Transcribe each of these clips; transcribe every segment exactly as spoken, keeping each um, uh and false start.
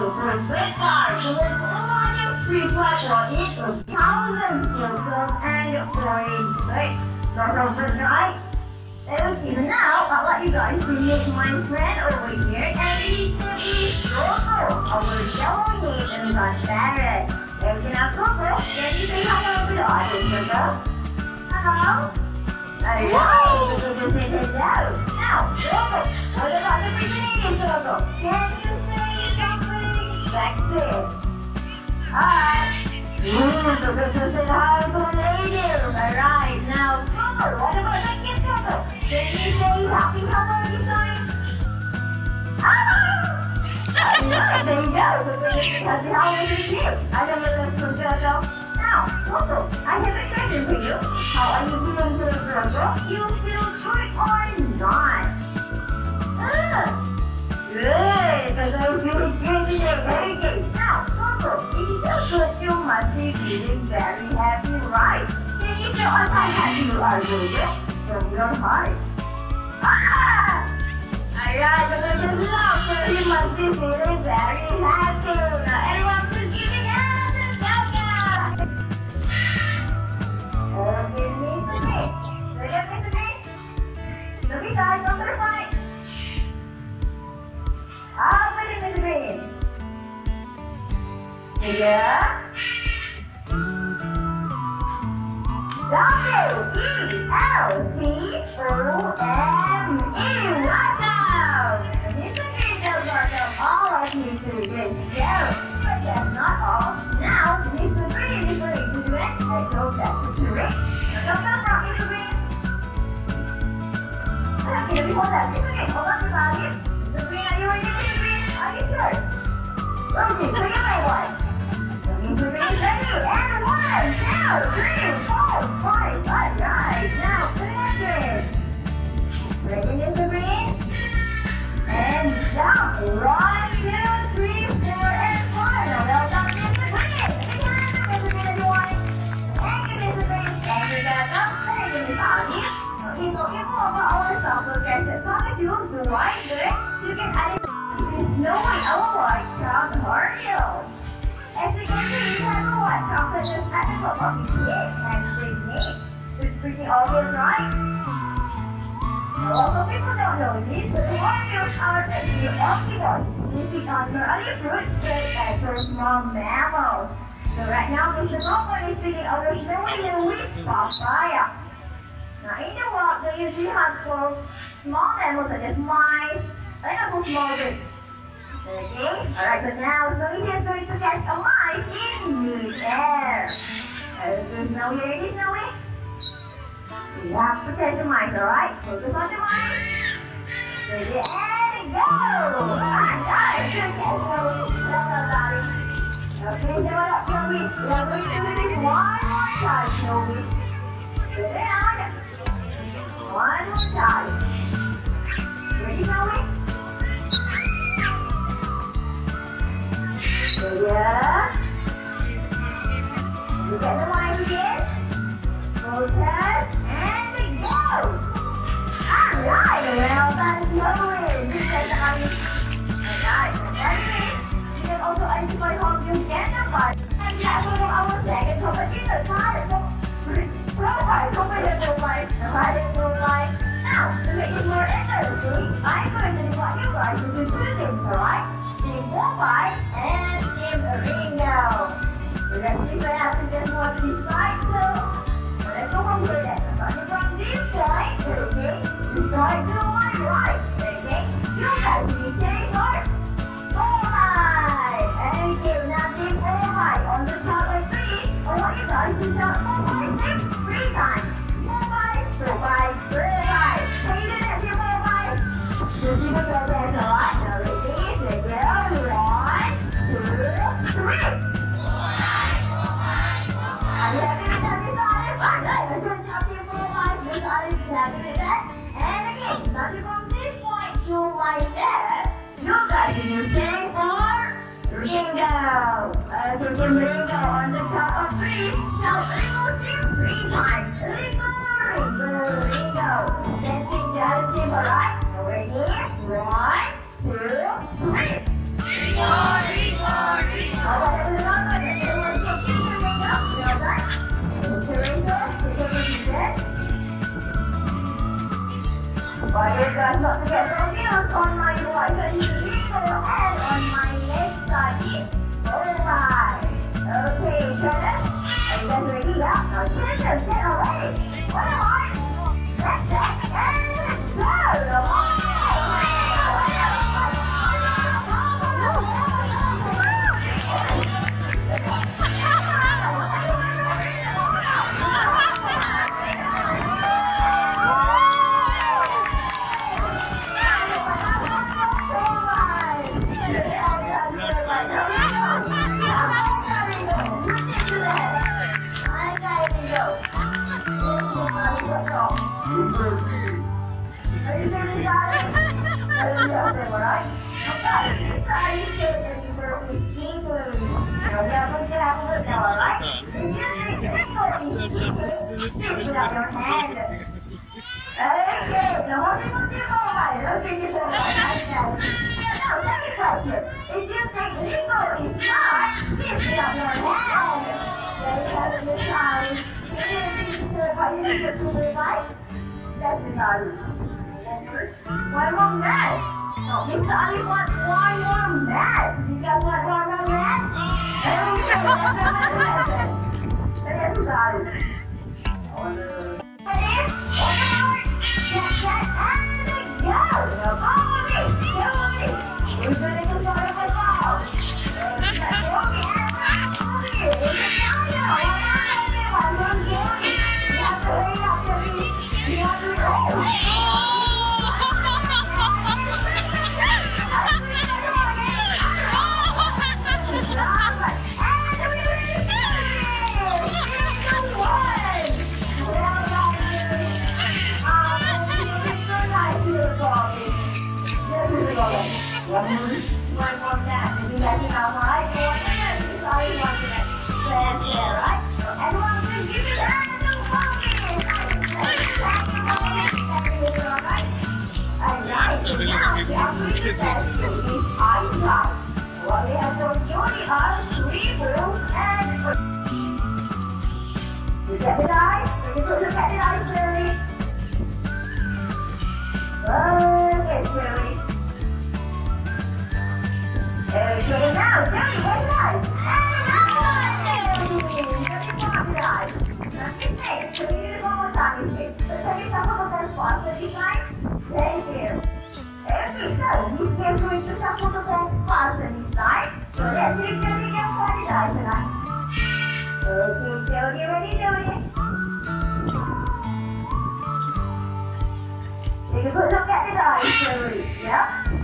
to fruit with cars with largest free pleasure equals thousands of and foreign space. So from the right. Okay, so now I'll let you guys meet my friend over here, and he's gonna be Coco, our yellow name and transparent. Okay, now Coco, can you say hello to the audience, Coco? Hello? Alright, so just say hello. Now, Coco, what about the beginning, Coco? Can you say something sexy? Alright. Mmm, Coco, so say hi to the ladies. Alright, now Coco, what about the kids, Coco? Can you say happy Halloween sign? Ah! Alright, there you go. So happy Halloween to you. I don't know if it's Coco. Now, Coco, I have a question for you. How are you feeling today, Coco? You feel good or not? Ah, good. Because I'm feeling good today. Very good. Now, Coco, if you feel good, you must be feeling very happy, right? Can you show us how happy you are, Coco? From your heart. Ah! Alright, so there's a love, so you must be feeling very happy. Now everyone please give me hands and welcome! Okay, Mister Green. Look at Mister Green. Look at guys, go to the front. Up with it, Mister Green. Yeah. W E L C O M E, welcome! Mister Green does welcome all of you to the good show. But that's not all. Now, Mister Green is going to do it. Let's go back to the ring. Now, go to the front, Mister Green. Okay, before that, Mister Green, hold on to value. Mister Green, are you ready, Mister Green? Are you sure? Okay, take it away, boy. Mister Green, ready? And one, two, three, four, five. Alright, now finish it. Ready, Mister Green? And jump. One, two, three, four, and five. Now well done, Mister Green. Big hand to Mister Green, everyone. Thank you, Mister Green. Thank you, Becca. Thank you, Miss Abby. Okay, so if all of our self-progressive topic tools do right good, you can add it to knowing our white crown hurdle. As you can see, we have a white crown such as at the top of the head and big knee. It's pretty obvious, right? Also, people don't know this, but the hornbills are actually omnivores. They feed on early fruits, birds, and for small mammals. So right now, Mister Coco is feeding on the snowy little wheat papaya. Now in the wild, they usually hunt for small animals such as mice, and also small birds. Okay? Alright, so now Snowy is going to catch a mice in mid-air. Okay, Snowy, ready, Snowy? You have to catch the mice, alright? Focus on the mice. Ready, and go! Alright, good catch, Snowy. That's all, Daddy. Okay, so what up, Snowy? We are going to do this one more time, Snowy. Ready, on. One more time. Ready, Snowy? Yeah. Look at the mice again. Focus and go. Alright, well done, Snowy. Good catch, Snowy. Alright, okay. You can also identify hornbills and the body. And that's one of our second competition. Profile competition. Profile. Now, to make it more interesting, I'm going to invite you guys to do two things, alright? Team Mobile and Team Ringo. So let's see what happens just more to this side. So let's go from here then. Starting from this side, okay? This side to my right, okay? You guys will say first. Mobile. Okay, now Team Mobile. On the count of three, I want you guys to shout Mobile six three times. Mobile, provide, provide. Can you do that, Team Mobile? So you can go there, alright? Now ready? Three. Are you happy with that, Miss Olive? Alright, good job, Team Mobile. Miss Olive is happy with that. And again, starting from this point to right there, you guys will say for Ringo. Okay, Team Ringo, on the count of three, shout Ringo Team three times. Ringo, Ringo, Ringo. Let's sing the other team, alright? Ready? One, two, three. Ringo, Ringo. Alright, you guys got to get some meals on my right and legal and on my left side is alright. Okay, Shannon, are you guys ready? Yeah? Now Shannon, get away. What am I? Let's get and go. One more match. No, Mister Ali wants one more match. You guys want one more match? Okay, let's go. Let's go. Ready? One, get set, and go. Now follow me. Follow me. We're gonna go start with the ball. Let's go. Follow me. It's a fire. One more game. You have to hurry up, Jimmy. You have to hurry. One more match. If you guys know why, you want to know. You always want to know. That's it, right? So everyone can give it a hand and focus. Alright. Alright. So now we have to do that to these eyes out. What we have for Jody are three rules and you get the eyes? You can look at the eyes, Jerry. Okay, Jerry. Okay, now, Jerry, get the eyes. And another one! Jerry, come the eyes. That's the same. So you need to go one more time, you see. So take yourself on the first spot. So you guys, thank you. Okay, so you can going to shuffle the ball faster this time. So let's see if Jody can find the eyes tonight. Okay, Jody, ready, Jody? You can put look at the eyes, Jody. Yep.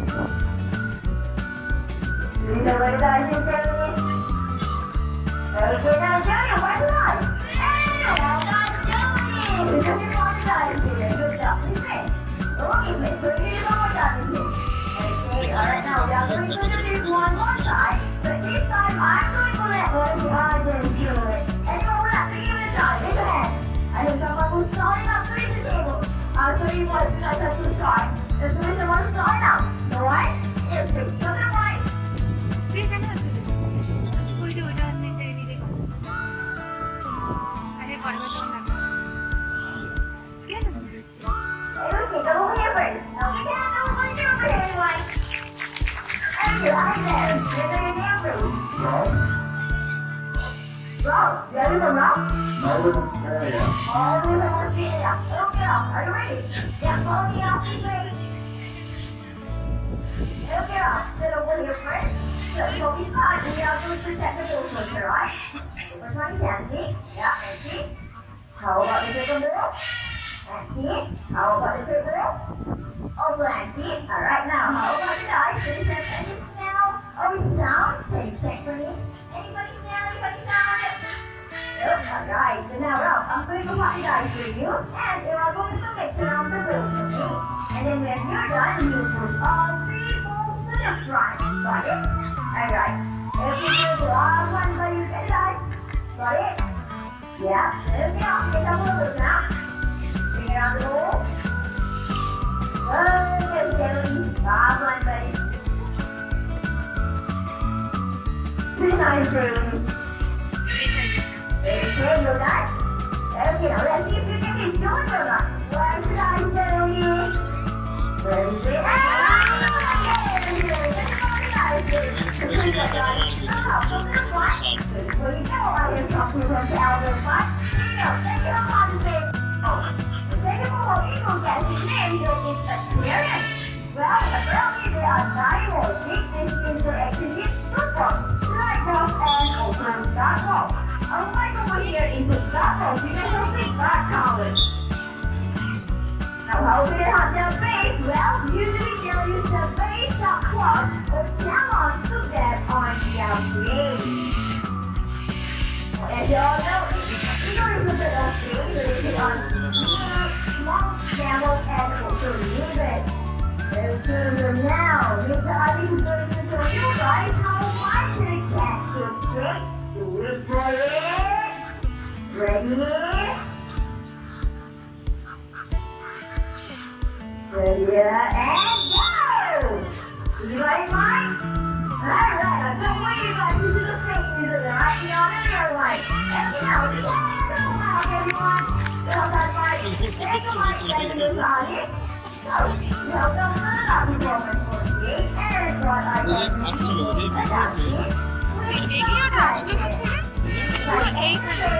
Do you know where the eyes is, Jody? Okay, now Jody, where's the eyes? Hey, well done, Jody! You can find the eyes here. Good job, this way. Okay, so you need to go one more time, you see. Okay, alright, now we are going to do this one more time. But this time, I'm going to let one of the eyes in do it. Anyone would like to give it a try? Raise your hand. I think someone who's trying out to reach the table. I'll show you what it's like to try. There's the reason why it's trying out. The right is big. So the right. Okay, go over here first. Okay, now go over here over here, everyone. And your eyes there. You're going to name room. Rob, you ready for Rob? No, we're in Australia. Oh, we're in Australia. Okay, are you ready? Yeah, follow me out this way. Okay, Rob, sit over here first. So you will be fine. We are going to check the ball filter, right? First one is empty. Yeah, empty. How about the second ball? Empty. How about the third ball? Also empty. Alright, now how about the dice? Can you check any smell or sound? Can you check for me? Anybody smell? Anybody sound? Nope. Alright, so now Rob, I'm going to put the dice for you and you are going to mix around the wheel for me. And then when you're done, you put all three balls to the front. Got it? Alright. If you do the last one, but you get the dice. Got it? Yeah. There we go. Get a little bit now. Bring it around the ball. Okay, Jerry. Last one, buddy. Pretty nice, Jerry. Okay, you're done? Okay, now let's see if you can get George or not. Where's the dice, Jerry? we have the base. Well, usually they'll use the base dot clock or download to that on their page. Well, as you all know, we don't use it on page, we use it on small channels and also use it. So now, Mister Ali is going to show you guys how much you can do it. Do it for it. Ready? Ready and go! You guys mind? Alright, I don't want you guys to do the same music right now in your life. And you know, stand around everyone. So that's right. Thank you much, Mister Ali. So, welcome to the performance for today. And what I 이게 같이 어제 비교지. 애기야를 어디가 그래? 에이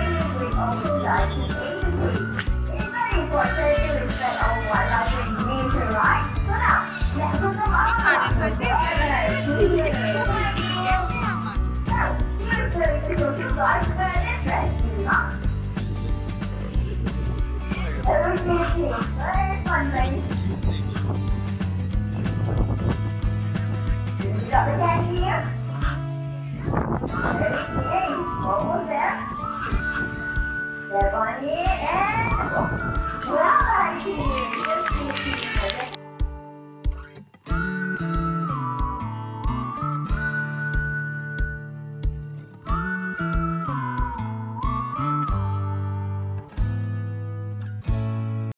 Got the candy here? Okay, almost there. Step on it and well, I see.